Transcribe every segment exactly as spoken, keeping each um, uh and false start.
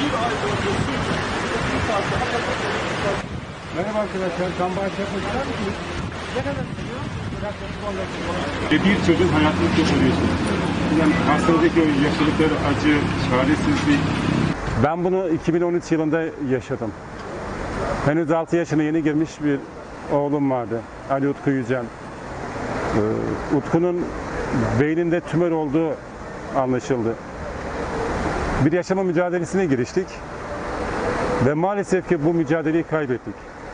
Merhaba arkadaşlar, kan bağışı yapmak ister misiniz? Ne kadar sürüyor? Ve bir çocuğun hayatını kurtarıyorsunuz. Yani hastanedeki o yaşadıkları acı, çaresizlik. Ben bunu iki bin on üç yılında yaşadım. Henüz altı yaşına yeni girmiş bir oğlum vardı. Ali Utku Yücel. Ee, Utku'nun beyninde tümör olduğu anlaşıldı. Bir yaşama mücadelesine giriştik. Ve maalesef ki bu mücadeleyi kaybettik.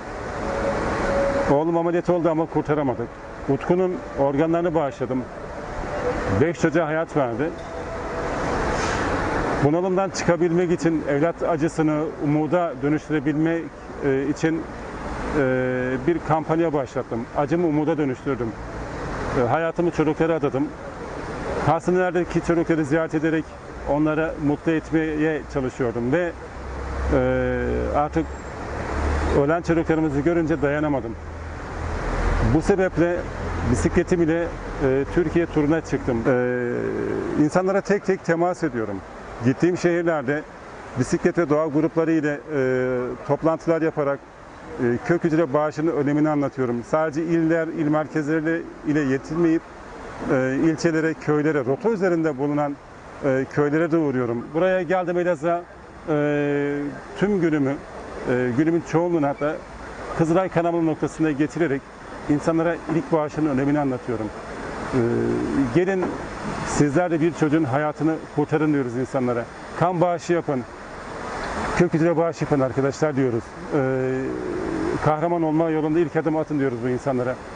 Oğlum ameliyat oldu ama kurtaramadık. Utku'nun organlarını bağışladım. Beş çocuğa hayat verdi. Bunalımdan çıkabilmek için, evlat acısını umuda dönüştürebilmek için bir kampanya başlattım. Acımı umuda dönüştürdüm. Hayatımı çocuklara adadım. Hastanelerdeki çocukları ziyaret ederek onlara mutlu etmeye çalışıyordum ve artık ölen çocuklarımızı görünce dayanamadım. Bu sebeple bisikletim ile Türkiye turuna çıktım. İnsanlara tek tek temas ediyorum. Gittiğim şehirlerde bisiklet ve doğa grupları ile toplantılar yaparak kök hücre bağışının önemini anlatıyorum. Sadece iller, il merkezleri ile yetinmeyip ilçelere, köylere, rota üzerinde bulunan köylere de uğruyorum. Buraya geldim Elazığ'a tüm günümü, günümün çoğunluğunu hatta Kızılay kanamalı noktasına getirerek insanlara ilk bağışının önemini anlatıyorum. Gelin sizler de bir çocuğun hayatını kurtarın diyoruz insanlara. Kan bağışı yapın, kök hücre bağışı yapın arkadaşlar diyoruz. Kahraman olma yolunda ilk adım atın diyoruz bu insanlara.